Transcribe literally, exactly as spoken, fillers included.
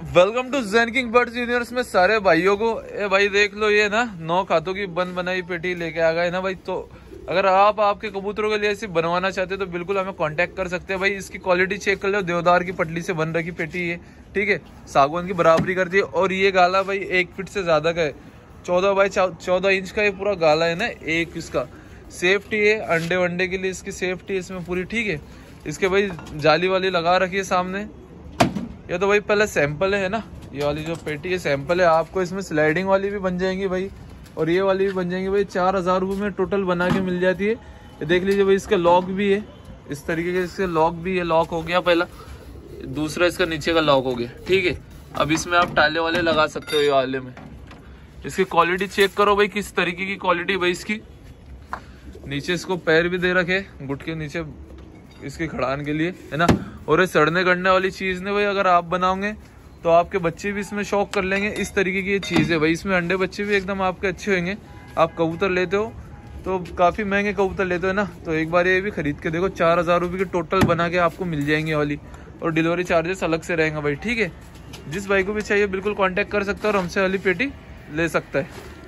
Welcome to Zen King Birds Universe में सारे भाइयों को। ए भाई देख लो, ये ना नौ खातों की बन बनाई पेटी लेके आ गए ना भाई। तो अगर आप आपके कबूतरों के लिए ऐसी बनवाना चाहते हो तो बिल्कुल हमें कांटेक्ट कर सकते हैं भाई। इसकी क्वालिटी चेक कर लो, देवदार की पटली से बन रखी पेटी है, ठीक है, सागवान की बराबरी करती है। और ये गाला भाई एक फीट से ज्यादा का है, चौदह बाई चौदह इंच का ये पूरा गाला है ना एक। इसका सेफ्टी है, अंडे वंडे के लिए इसकी सेफ्टी है इसमें पूरी, ठीक है। इसके भाई जाली वाली लगा रखी है सामने। ये तो भाई पहले सैंपल है ना, ये वाली जो पेटी है सैंपल है। आपको इसमें स्लाइडिंग वाली भी बन जाएंगी भाई, और ये वाली भी बन जाएंगी भाई। चार हजार रुपये में टोटल बना के मिल जाती है। ये देख लीजिए भाई, इसका लॉक भी है इस तरीके के, इसके लॉक भी है। लॉक हो गया पहला, दूसरा इसका नीचे का लॉक हो गया, ठीक है। अब इसमें आप टाले वाले लगा सकते हो ये वाले में। इसकी क्वालिटी चेक करो भाई, किस तरीके की क्वालिटी भाई इसकी। नीचे इसको पैर भी दे रखे, घुट के नीचे इसकी खड़ान के लिए, है ना। और ये सड़ने गड़ने वाली चीज ने भाई, अगर आप बनाओगे तो आपके बच्चे भी इसमें शौक कर लेंगे। इस तरीके की ये चीज है भाई, इसमें अंडे बच्चे भी एकदम आपके अच्छे होंगे। आप कबूतर लेते हो तो काफी महंगे कबूतर लेते हो ना, तो एक बार ये भी खरीद के देखो। चार हजार रुपये की टोटल बना के आपको मिल जाएंगे वाली, और डिलीवरी चार्जेस अलग से रहेंगे भाई, ठीक है। जिस भाई को भी चाहिए बिल्कुल कॉन्टेक्ट कर सकता है और हमसे वाली पेटी ले सकता है।